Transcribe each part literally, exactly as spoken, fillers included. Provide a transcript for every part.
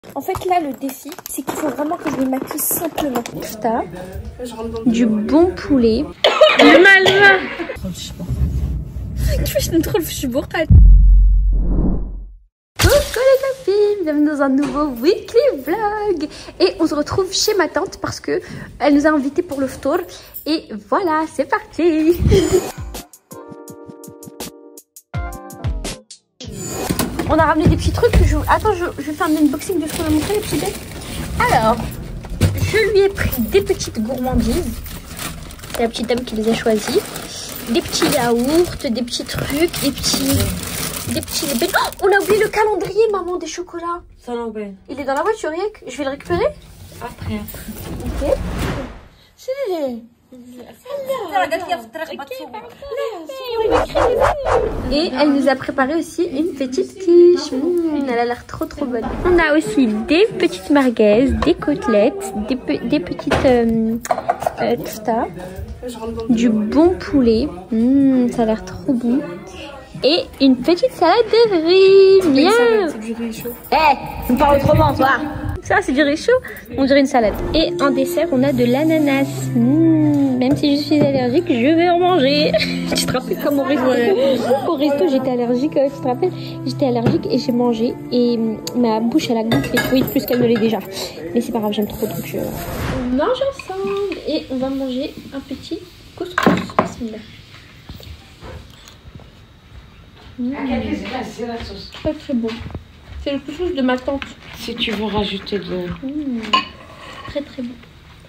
En fait, là, le défi, c'est qu'il faut vraiment que je me maquille simplement. Ça, du bon poulet. Le malin. Je ne trouve je bourre. Coucou les copines, bienvenue dans un nouveau weekly vlog. Et on se retrouve chez ma tante parce que elle nous a invités pour le ftour. Et voilà, c'est parti. On a ramené des petits trucs. Je... Attends, je... je vais faire un unboxing de ce qu'on a montré, les petits bêtes. Alors, je lui ai pris des petites gourmandises. C'est la petite dame qui les a choisies. Des petits yaourts, des petits trucs, des petits... Des petits... Oh, on a oublié le calendrier, maman, des chocolats. Ça l'embête. Il est dans la voiture, Riek. Je vais le récupérer Après. Ok. Et elle nous a préparé aussi une petite quiche. Mmh, elle a l'air trop trop bonne. On a aussi des petites merguez, des côtelettes, des, pe des petites euh, euh, tsta, du bon poulet. Mmh, ça a l'air trop bon. Et une petite salade de riz. Bien. C'est du riz chaud. Eh, tu me parles autrement, toi. Ça, c'est du riz chaud. On dirait une salade. Et en dessert, on a de l'ananas. Mmh, même si je suis allergique, je vais en manger. Tu te rappelles comme au resto, au resto j'étais allergique. Tu te rappelles? J'étais allergique et j'ai mangé. Et ma bouche, elle a gonflé. Oui, plus qu'elle ne l'est déjà. Mais c'est pas grave, j'aime trop. Donc je... On mange ensemble. Et on va manger un petit couscous. Bismillah. Mmh. Très très bon. C'est le couscous de ma tante. Si tu veux rajouter de l'eau. Mmh. Très très bon.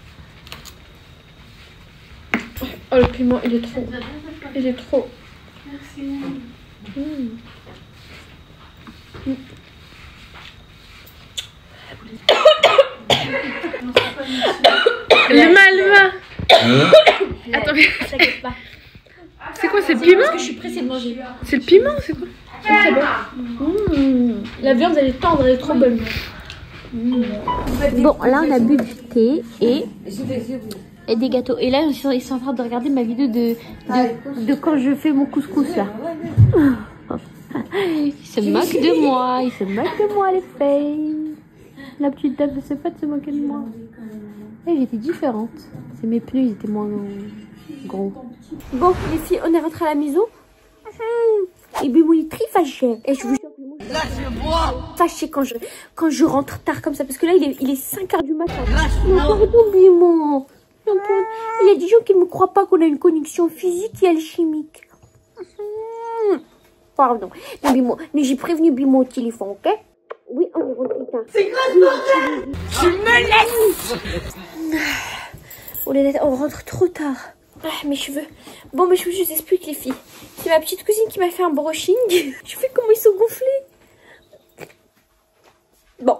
Oh, le piment, il est trop. Il est trop. Merci. Mmh. Mmh. Le malin. Attends, t'inquiète pas. C'est quoi, c'est le piment? Parce que je suis pressée de manger. C'est le piment, c'est quoi? C'est très bon. Mmh. La viande, elle est tendre, elle est trop bonne. Mmh. Bon, là, on a bu du thé et, et des gâteaux. Et là, ils sont, ils sont en train de regarder ma vidéo de, de, de quand je fais mon couscous, là. Ils se moquent de moi. Ils se moquent de moi, les filles. La petite dame ne sait pas de se moquer de moi. Et j'étais différente. C'est mes pneus, ils étaient moins gros. Bon, les filles, on est rentré à la maison. Et Bimou il est très fâché. Et je vous jure, Bimou, je suis fâché quand je, quand je rentre tard comme ça. Parce que là, il est, il est cinq heures du matin. Non, pardon, Bimou. Il y a des gens qui ne me croient pas qu'on a une connexion physique et alchimique. Pardon. Mais Bimou, mais j'ai prévenu Bimou au téléphone, ok? Oui, on est rentré tard. C'est quoi ce bordel? Tu me laisses. Oh là là, on rentre trop tard. Ah, mes cheveux. Bon, mes cheveux, je vous explique, les filles. C'est ma petite cousine qui m'a fait un brushing. Je fais comment ils sont gonflés. Bon.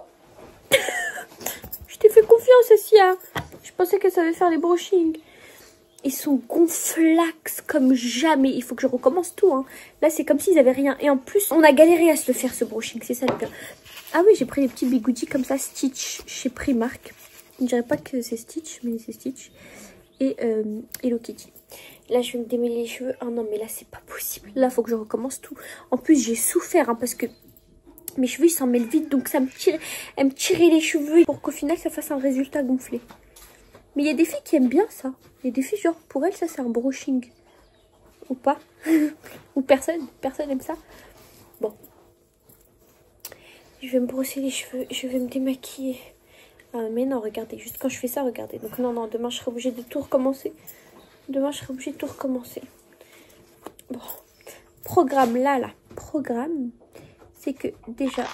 Je t'ai fait confiance, Assia. Je pensais qu'elle savait faire les brushings. Ils sont gonflax comme jamais. Il faut que je recommence tout. Hein. Là, c'est comme s'ils avaient rien. Et en plus, on a galéré à se le faire, ce brushing. C'est ça le pire. Ah oui, j'ai pris des petits bigoudis comme ça, Stitch, chez Primark. Je ne dirais pas que c'est Stitch, mais c'est Stitch. Et euh, Hello Kitty. Là, je vais me démêler les cheveux. Ah non, mais là, c'est pas possible. Là, faut que je recommence tout. En plus, j'ai souffert hein, parce que mes cheveux, ils s'en mêlent vite. Donc, ça me tire, elle me tirait les cheveux pour qu'au final, ça fasse un résultat gonflé. Mais il y a des filles qui aiment bien ça. Il y a des filles, genre, pour elles, ça, c'est un brushing. Ou pas. Ou personne. Personne aime ça. Bon. Je vais me brosser les cheveux. Je vais me démaquiller. Ah, mais non, regardez, juste quand je fais ça, regardez. Donc non, non, demain je serai obligée de tout recommencer. Demain je serai obligée de tout recommencer. Bon, programme là, là. Programme, c'est que déjà...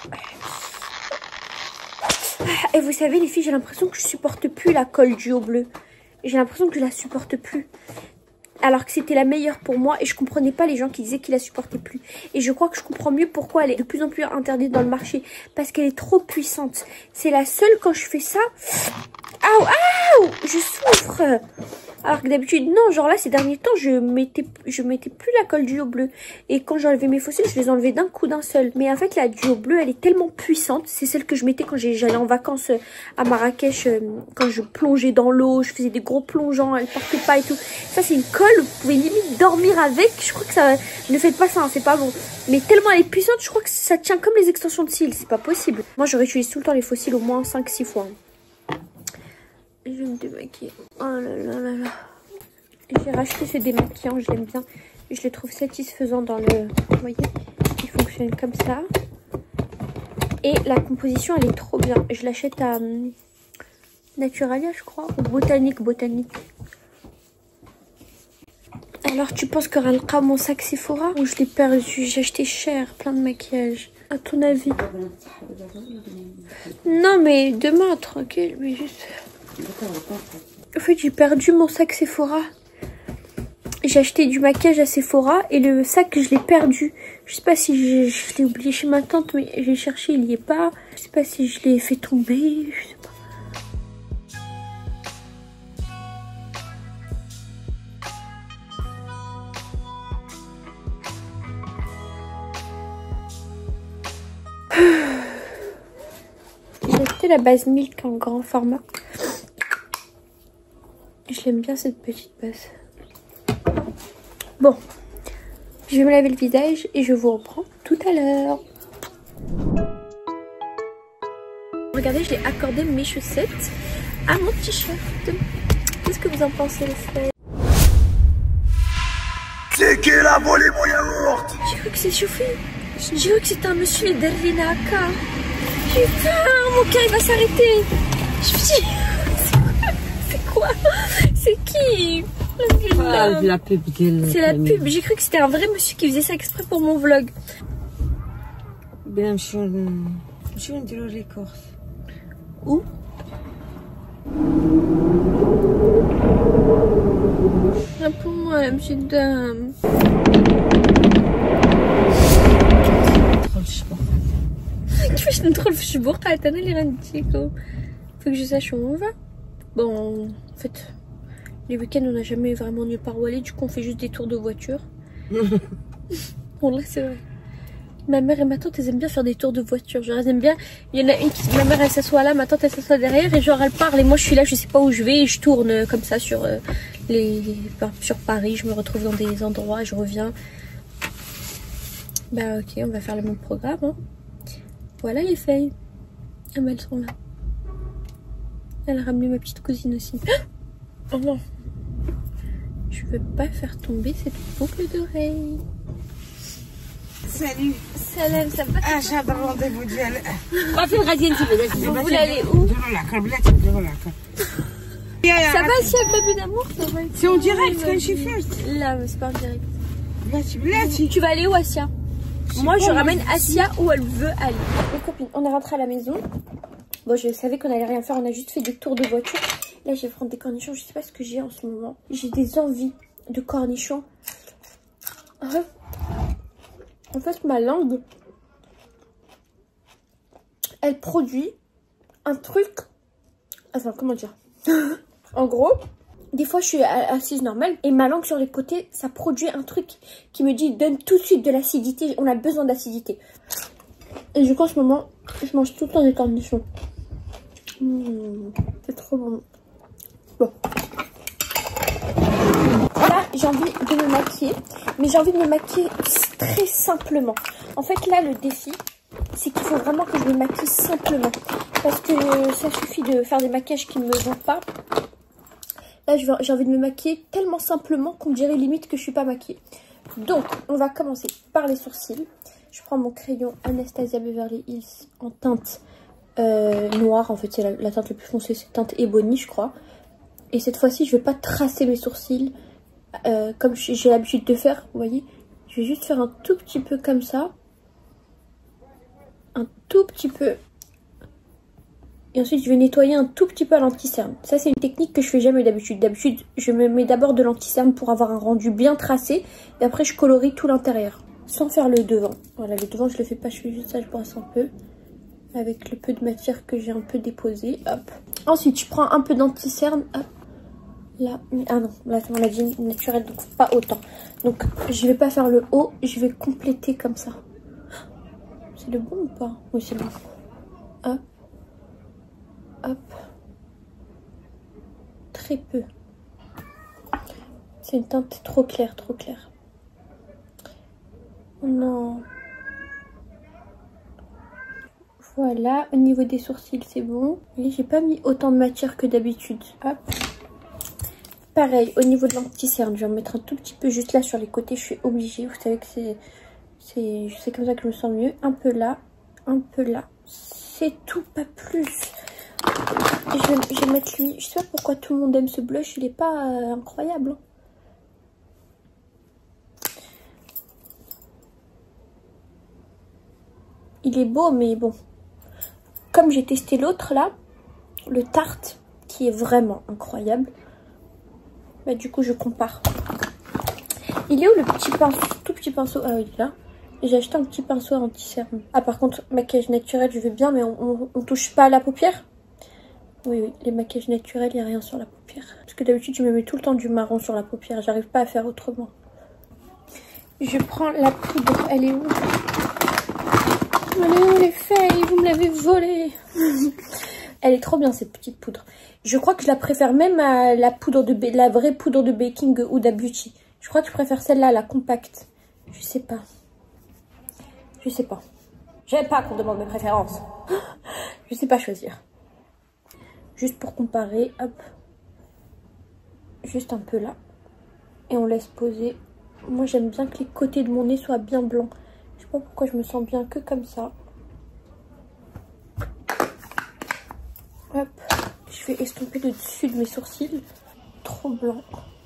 Et vous savez les filles, j'ai l'impression que je supporte plus la colle du haut bleu. J'ai l'impression que je la supporte plus. Alors que c'était la meilleure pour moi et je comprenais pas les gens qui disaient qu'ils la supportaient plus. Et je crois que je comprends mieux pourquoi elle est de plus en plus interdite dans le marché. Parce qu'elle est trop puissante. C'est la seule quand je fais ça. Aouh, aouh, je souffre. Alors que d'habitude, non, genre là, ces derniers temps, je mettais, je mettais plus la colle duo bleu. Et quand j'enlevais mes fossiles, je les enlevais d'un coup, d'un seul. Mais en fait, la duo bleu, elle est tellement puissante. C'est celle que je mettais quand j'allais en vacances à Marrakech, euh, quand je plongeais dans l'eau, je faisais des gros plongeants, elle partait pas et tout. Ça, c'est une colle, vous pouvez limite dormir avec. Je crois que ça, ne faites pas ça, hein, c'est pas bon. Mais tellement elle est puissante, je crois que ça tient comme les extensions de cils, c'est pas possible. Moi, je réutilise tout le temps les fossiles au moins cinq six fois. Hein. Je vais me démaquiller. Oh là là là là. J'ai racheté ce démaquillant, je l'aime bien. Je le trouve satisfaisant dans le... Vous voyez, il fonctionne comme ça. Et la composition, elle est trop bien. Je l'achète à um, Naturalia, je crois. Ou Botanique, Botanique. Alors, tu penses que Ralqa, mon sac Sephora, ou je l'ai perdu? J'ai acheté cher, plein de maquillage. À ton avis? Non, mais demain, tranquille, mais juste... En fait, j'ai perdu mon sac Sephora. J'ai acheté du maquillage à Sephora et le sac, je l'ai perdu. Je sais pas si je l'ai oublié chez ma tante, mais j'ai cherché, il y est pas. Je sais pas si je l'ai fait tomber, je sais pas. J'ai acheté la base Milk en grand format. Je l'aime bien cette petite base. Bon, je vais me laver le visage et je vous reprends tout à l'heure. Regardez, je l'ai accordé mes chaussettes à mon t-shirt. Qu'est-ce que vous en pensez, les frères? C'est qui l'a volé mon yaourt? J'ai cru que c'est Choufi. J'ai cru que c'était un monsieur Derlinaka. Putain, mon cœur il va s'arrêter. Je me dis, c'est quoi? C'est qui? Ah, la pub. C'est la pub. J'ai cru que c'était un vrai monsieur qui faisait ça exprès pour mon vlog. Bien, je suis une de l'écorce. Où? Ah, pour moi, la petite dame. كيفاش ندخل في الشبوقات انا اللي غنديكو. Faut que je sache où on va. Bon, en fait, les week-ends on n'a jamais vraiment nulle part où aller, du coup on fait juste des tours de voiture. Bon là c'est vrai. Ma mère et ma tante elles aiment bien faire des tours de voiture. Genre elles aiment bien. Il y en a une qui, ma mère elle s'assoit là, ma tante elle s'assoit derrière et genre elle parle et moi je suis là, je sais pas où je vais et je tourne comme ça sur euh, les sur Paris. Je me retrouve dans des endroits, je reviens. Bah ok, on va faire le même programme. Hein. Voilà les feuilles. Ah bah elles sont là. Elle a ramené ma petite cousine aussi. Oh non. Je veux pas faire tomber cette boucle d'oreille. Salut. Salam, ça va? Ah, j'ai un rendez-vous d'elle. Vous voulez aller où? Ça va si elle baby d'amour? C'est en direct quand je fais. Là, mais c'est pas en direct. Tu vas aller où, Asia? Moi, je ramène Asia où elle veut aller. Les copines, on est rentré à la maison. Bon, je savais qu'on allait rien faire, on a juste fait des tours de voiture. Là, je vais prendre des cornichons. Je sais pas ce que j'ai en ce moment. J'ai des envies de cornichons. En fait, ma langue, elle produit un truc. Enfin, comment dire? En gros, des fois, je suis assise normale et ma langue sur les côtés, ça produit un truc qui me dit donne tout de suite de l'acidité. On a besoin d'acidité. Et du coup, en ce moment, je mange tout le temps des cornichons. Mmh, c'est trop bon. Bon. Là, j'ai envie de me maquiller. Mais j'ai envie de me maquiller très simplement. En fait, là, le défi, c'est qu'il faut vraiment que je me maquille simplement. Parce que ça suffit de faire des maquillages qui ne me vont pas. Là, j'ai envie de me maquiller tellement simplement qu'on dirait limite que je suis pas maquillée. Donc, on va commencer par les sourcils. Je prends mon crayon Anastasia Beverly Hills en teinte euh, noire. En fait, c'est la, la teinte la plus foncée, c'est teinte Ebony, je crois. Et cette fois-ci, je vais pas tracer mes sourcils euh, comme j'ai l'habitude de faire, vous voyez. Je vais juste faire un tout petit peu comme ça. Un tout petit peu. Et ensuite, je vais nettoyer un tout petit peu à l'anti-cerne. Ça, c'est une technique que je fais jamais d'habitude. D'habitude, je me mets d'abord de l'anti-cerne pour avoir un rendu bien tracé. Et après, je colorie tout l'intérieur. Sans faire le devant. Voilà, le devant, je le fais pas. Je fais juste ça, je brosse un peu. Avec le peu de matière que j'ai un peu déposé. Hop. Ensuite, je prends un peu d'anti-cerne. Hop. Là, ah non, là on a dit naturel, donc pas autant. Donc je vais pas faire le haut, je vais compléter comme ça. C'est le bon ou pas? Oui, c'est bon. Hop. Hop. Très peu. C'est une teinte trop claire, trop claire. Non. Voilà, au niveau des sourcils, c'est bon. Et j'ai pas mis autant de matière que d'habitude. Hop. Pareil, au niveau de l'anti-cerne, je vais en mettre un tout petit peu juste là sur les côtés. Je suis obligée, vous savez que c'est... C'est comme ça que je me sens mieux. Un peu là, un peu là. C'est tout, pas plus. Je vais, je vais mettre lui. Je sais pas pourquoi tout le monde aime ce blush. Il est pas euh, incroyable. Hein. Il est beau, mais bon. Comme j'ai testé l'autre là, le Tarte, qui est vraiment incroyable. Bah, du coup, je compare. Il est où le petit pinceau, tout petit pinceau? Ah oui, il est là. J'ai acheté un petit pinceau anti-cerne. Ah, par contre, maquillage naturel, je veux bien, mais on, on, on touche pas à la paupière? Oui, oui, les maquillages naturels, il n'y a rien sur la paupière. Parce que d'habitude, je me mets tout le temps du marron sur la paupière. J'arrive pas à faire autrement. Je prends la poudre. Elle est où? Elle est où les feuilles? Vous me l'avez volée. Elle est trop bien, cette petite poudre. Je crois que je la préfère même à la poudre de la vraie poudre de baking Huda Beauty. Je crois que je préfère celle-là, la compacte. Je sais pas. Je sais pas. J'aime pas qu'on demande mes préférences. Je sais pas choisir. Juste pour comparer, hop. Juste un peu là. Et on laisse poser. Moi, j'aime bien que les côtés de mon nez soient bien blancs. Je sais pas pourquoi je me sens bien que comme ça. Hop. Je vais estomper le dessus de mes sourcils. Trop blanc.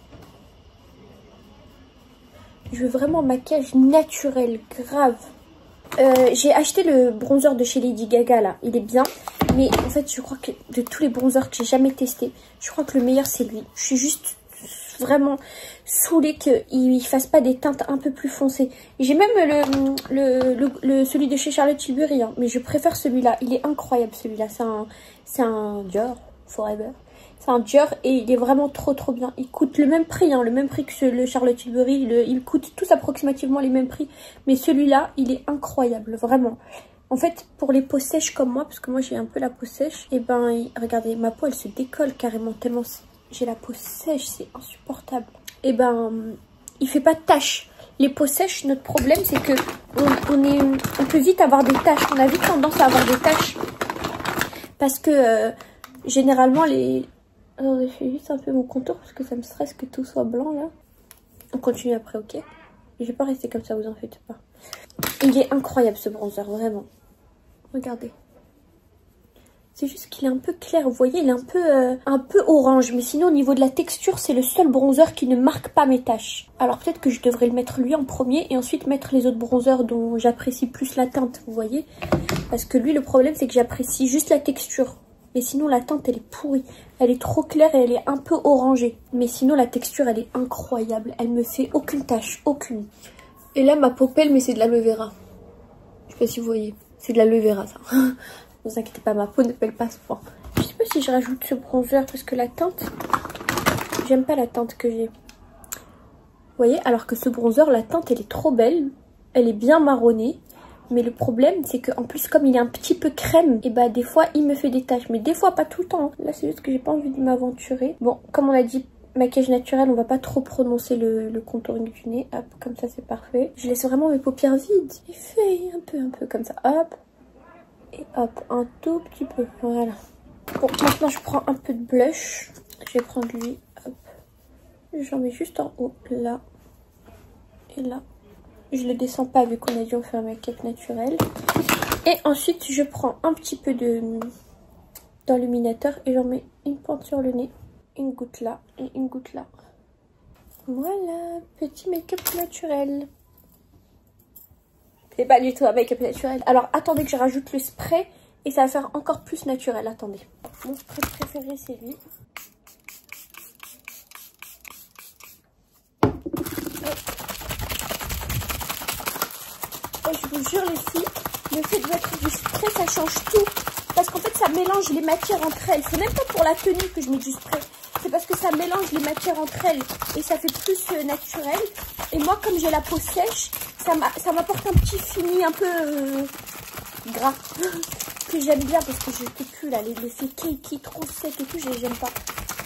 Je veux vraiment un maquillage naturel, grave. Euh, j'ai acheté le bronzer de chez Lady Gaga là, il est bien. Mais en fait, je crois que de tous les bronzers que j'ai jamais testé, je crois que le meilleur c'est lui. Je suis juste vraiment saoulée qu'il ne fasse pas des teintes un peu plus foncées. J'ai même le, le, le, le celui de chez Charlotte Tilbury, hein, mais je préfère celui-là. Il est incroyable celui-là. C'est un, c'est un Dior Forever. C'est un Dior et il est vraiment trop trop bien. Il coûte le même prix, hein, le même prix que le Charlotte Tilbury. Le, il coûte tous approximativement les mêmes prix. Mais celui-là, il est incroyable, vraiment. En fait, pour les peaux sèches comme moi, parce que moi j'ai un peu la peau sèche, et ben il, regardez, ma peau elle se décolle carrément tellement j'ai la peau sèche, c'est insupportable. Et ben il fait pas de taches. Les peaux sèches, notre problème c'est que on, on, est, on peut vite avoir des taches. On a vite tendance à avoir des taches. Parce que euh, généralement les... Alors, je fais juste un peu mon contour parce que ça me stresse que tout soit blanc là. On continue après, ok? Je vais pas rester comme ça, vous en faites pas. Il est incroyable ce bronzer, vraiment. Regardez. C'est juste qu'il est un peu clair, vous voyez, il est un peu, euh, un peu orange. Mais sinon, au niveau de la texture, c'est le seul bronzer qui ne marque pas mes taches. Alors peut-être que je devrais le mettre lui en premier et ensuite mettre les autres bronzers dont j'apprécie plus la teinte, vous voyez. Parce que lui, le problème, c'est que j'apprécie juste la texture. Mais sinon, la teinte, elle est pourrie. Elle est trop claire et elle est un peu orangée. Mais sinon, la texture, elle est incroyable. Elle me fait aucune tache, aucune. Et là, ma peau pèle, mais c'est de l'aloe vera. Je sais pas si vous voyez. C'est de l'aloe vera, ça. Ne vous inquiétez pas, ma peau ne pèle pas ce point. Je sais pas si je rajoute ce bronzer parce que la teinte... J'aime pas la teinte que j'ai. Vous voyez, alors que ce bronzer, la teinte, elle est trop belle. Elle est bien marronnée. Mais le problème, c'est qu'en plus, comme il est un petit peu crème, et bah des fois, il me fait des taches. Mais des fois, pas tout le temps. Hein. Là, c'est juste que j'ai pas envie de m'aventurer. Bon, comme on a dit, maquillage naturel, on va pas trop prononcer le, le contouring du nez. Hop, comme ça, c'est parfait. Je laisse vraiment mes paupières vides. Et feuilles, un peu, un peu comme ça. Hop. Et hop, un tout petit peu. Voilà. Bon, maintenant, je prends un peu de blush. Je vais prendre lui. Hop. J'en mets juste en haut, là. Et là. Je le descends pas vu qu'on a dit on fait un make-up naturel. Et ensuite, je prends un petit peu de d'illuminateur et j'en mets une pointe sur le nez. Une goutte là et une goutte là. Voilà, petit make-up naturel. C'est pas du tout un make-up naturel. Alors, attendez que je rajoute le spray et ça va faire encore plus naturel. Attendez. Mon spray préféré, c'est lui. Je vous jure les filles, le fait de mettre du spray ça change tout. Parce qu'en fait ça mélange les matières entre elles. C'est même pas pour la tenue que je mets du spray. c'est parce que ça mélange les matières entre elles et ça fait plus euh, naturel. Et moi, comme j'ai la peau sèche, ça m'apporte un petit fini un peu euh, gras que j'aime bien parce que je peux plus là, les l'effet cake trop sec et tout, j'aime pas.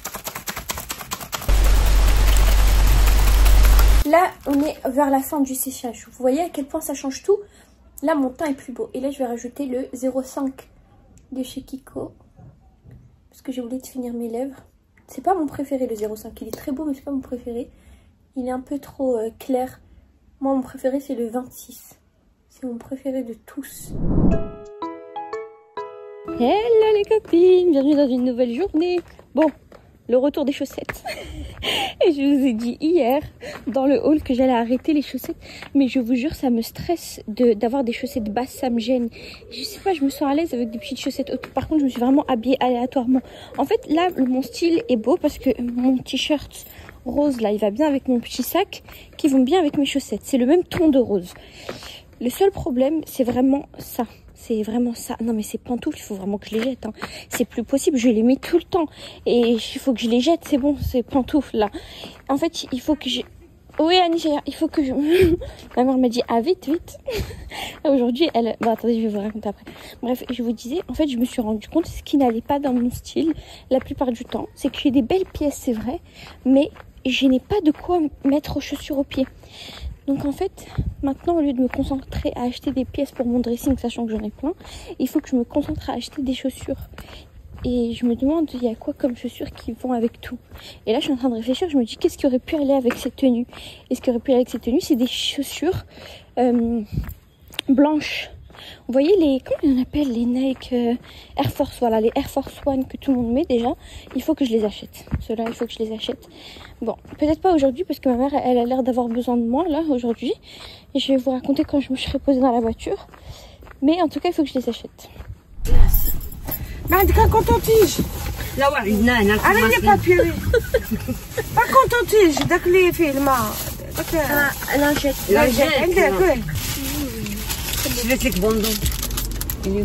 Là, on est vers la fin du séchage. Vous voyez à quel point ça change tout. Là, mon teint est plus beau. Et là, je vais rajouter le zéro cinq de chez Kiko. Parce que j'ai oublié de finir mes lèvres. C'est pas mon préféré, le zéro cinq. Il est très beau, mais c'est pas mon préféré. Il est un peu trop euh, clair. Moi, mon préféré, c'est le vingt-six. C'est mon préféré de tous. Hello les copines, bienvenue dans une nouvelle journée. Bon, le retour des chaussettes. Et je vous ai dit hier dans le haul que j'allais arrêter les chaussettes. Mais je vous jure, ça me stresse de d'avoir des chaussettes basses, ça me gêne. Je sais pas, je me sens à l'aise avec des petites chaussettes hautes. Par contre, je me suis vraiment habillée aléatoirement. En fait, là, mon style est beau parce que mon t-shirt rose, là, il va bien avec mon petit sac qui vont bien avec mes chaussettes. C'est le même ton de rose. Le seul problème, c'est vraiment ça. C'est vraiment ça. Non mais ces pantoufles, il faut vraiment que je les jette. Hein. C'est plus possible, je les mets tout le temps. Et il faut que je les jette, c'est bon, ces pantoufles là. En fait, il faut que je... Oui Annie, il faut que je... Ma mère m'a dit, ah vite, vite. Aujourd'hui, elle... Bon attendez, je vais vous raconter après. Bref, je vous disais, en fait, je me suis rendu compte, ce qui n'allait pas dans mon style, la plupart du temps, c'est que j'ai des belles pièces, c'est vrai, mais je n'ai pas de quoi mettre aux chaussures aux pieds. Donc en fait, maintenant, au lieu de me concentrer à acheter des pièces pour mon dressing, sachant que j'en ai plein, il faut que je me concentre à acheter des chaussures. Et je me demande, il y a quoi comme chaussures qui vont avec tout. Et là, je suis en train de réfléchir, je me dis, qu'est-ce qui aurait pu aller avec cette tenue? Et ce qui aurait pu aller avec cette tenue, c'est des chaussures euh, blanches. Vous voyez les, comment on appelle les Nike euh, Air Force, voilà, les Air Force One que tout le monde met déjà. Il faut que je les achète. Ceux-là, il faut que je les achète. Bon, peut-être pas aujourd'hui parce que ma mère, elle a l'air d'avoir besoin de moi là aujourd'hui. Et je vais vous raconter quand je me serai posée dans la voiture. Mais en tout cas, il faut que je les achète. ما عندك un coton-tige. لا وعدنا هنا انا اللي بابي با coton-tige داك اللي فيه الماء داك لا جيت لا جات عندك شريت لك بوندو اللي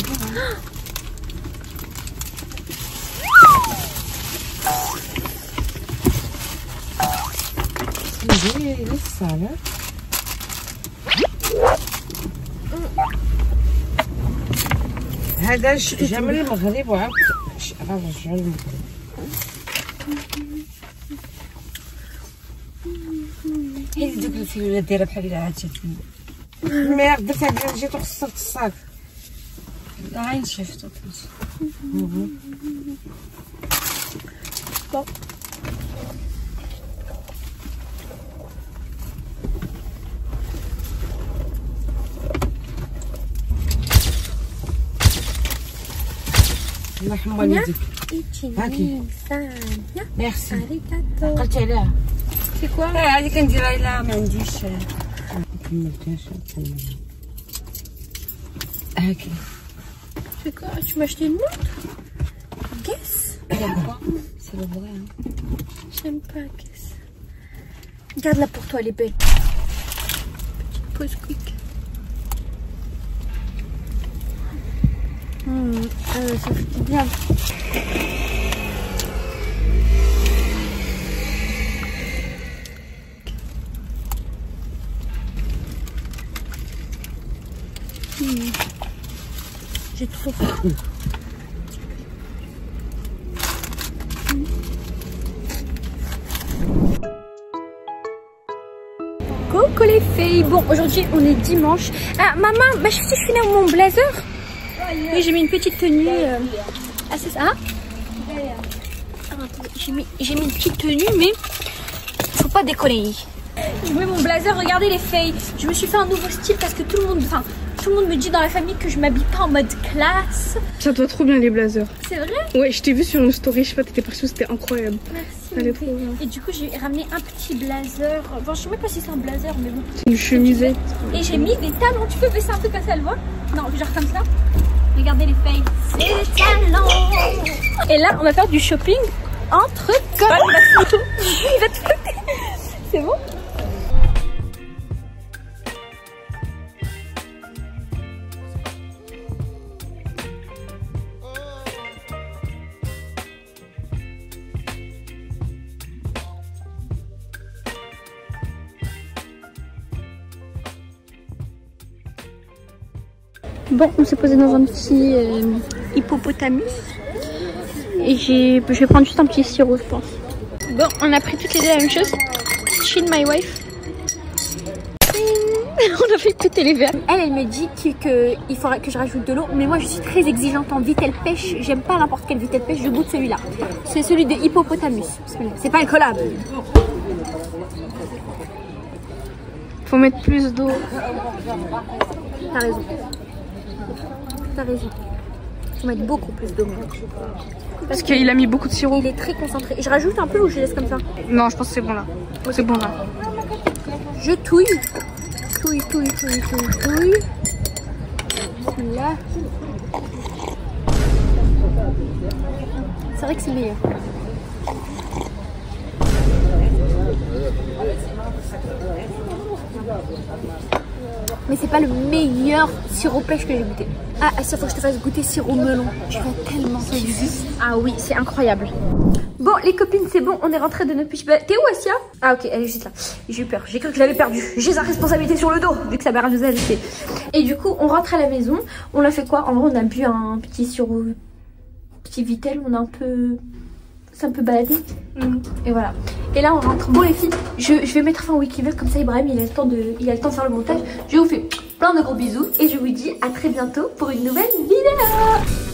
نجي للصالة هذا جا من المغرب وعاود غنرجعو للمغرب. هي دوك الفيوله دايره بحال الا عاد شفتي مي درت هاد جيت وخسرت الصاك. لا عين شفتو Bon. الله يحمر يديك. هاكي ميرسي. عقلتي عليها. C'est quoi? اه هادي كنديرها الا ما عنديش مكملتهاش نكملها. هاكي. C'est quoi? Tu m'as acheté une montre? Guess? C'est le vrai. Hein. J'aime pas Guess. Garde-la pour toi, elle est belle. Petite pause quick. Mmh, euh, ça fait bien. Mmh. J'ai trop faim. Coucou les filles. Bon, aujourd'hui on est dimanche. Ah maman, bah, je suis finie mon blazer. Oui, j'ai mis une petite tenue. Euh... Ah c'est ça. Ah, j'ai mis, j'ai mis une petite tenue, mais faut pas déconner. Je mets mon blazer. Regardez les filles. Je me suis fait un nouveau style parce que tout le monde, enfin tout le monde me dit dans la famille que je m'habille pas en mode classe. Ça te va trop bien les blazers. C'est vrai? Ouais, je t'ai vu sur une story, je sais pas, t'étais partout, c'était incroyable. Merci. Elle est trop bien. Et du coup j'ai ramené un petit blazer. Enfin je sais même pas si c'est un blazer mais bon. C'est une chemisette. Et j'ai mis des talons. Tu peux baisser un peu comme ça, elle voit? Non, genre comme ça. Regardez les filles. C'est des talons. Et là on va faire du shopping entre copains. Il va te foutre. C'est bon? Bon, on s'est posé dans un petit euh, hippopotamus. Et j'ai, je vais prendre juste un petit sirop, je pense. Bon, on a pris toutes les deux la même chose. Chin my wife. On a fait péter les verres. Elle, elle me dit qu'il que faudrait que je rajoute de l'eau. Mais moi, je suis très exigeante en vitel pêche. J'aime pas n'importe quel vitel pêche. Je goûte celui-là. C'est celui de hippopotamus. C'est pas un collab. Faut mettre plus d'eau. T'as raison. T'as raison. Faut mettre beaucoup plus d'eau. Parce qu'il a mis beaucoup de sirop. Il est très concentré. Je rajoute un peu ou je laisse comme ça? Non, je pense que c'est bon là. Okay. C'est bon là. Je touille. Touille, touille, touille, touille, touille. Là. C'est vrai que c'est meilleur. Mais c'est pas le meilleur sirop pêche que j'ai goûté. Ah, ça faut que je te fasse goûter sirop melon. Je vais tellement ça existe. Ah oui, c'est incroyable. Bon, les copines, c'est bon, on est rentré de notre petite... T'es où, Asia? Ah ok, elle est juste là. J'ai eu peur, j'ai cru que je l'avais perdue. J'ai sa responsabilité sur le dos, vu que sa mère nous a laissé. Et du coup, on rentre à la maison. On a fait quoi? En vrai, on a bu un petit sirop... Petit Vitel, on a un peu... C'est un peu baladé. Mmh. Et voilà. Et là, on rentre. Bon, les filles, je, je vais mettre fin au Wikivlog, comme ça, Ibrahim, il a, le temps de, il a le temps de faire le montage. Je vous fais plein de gros bisous et je vous dis à très bientôt pour une nouvelle vidéo.